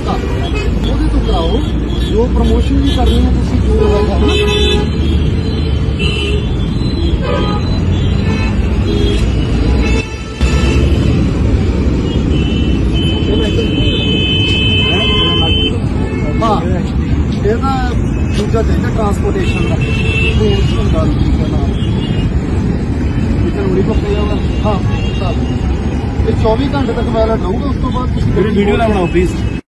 ਦਿੱਤਾ ਉਹਦੇ ਤੋਂ ਕਰਾਓ। ਜੋ ਪ੍ਰਮੋਸ਼ਨ ਵੀ ਕਰਨੀ ਹੈ ਤੁਸੀਂ ਜੋ ਕਰਨਾ। हाँ ਇਹਦਾ ਦੂਜਾ ਚਾਹੀਦਾ ਟਰਾਂਸਪੋਰਟੇਸ਼ਨ ਦਾ ਹੁੰਦਾ ਤਰੀਕਾ ਨਾਲ ਉੜੀ ਕੋ ਪਿਆ ਵਾ। ਹਾਂ ਇਹ 24 ਘੰਟੇ ਤੱਕ ਵੈਲਿਡ ਰਹੂਗਾ। ਉਸ ਤੋਂ ਬਾਅਦ ਤੁਸੀਂ ਵੀਡੀਓ ਨਾ ਬਣਾਓ ਪਲੀਜ਼।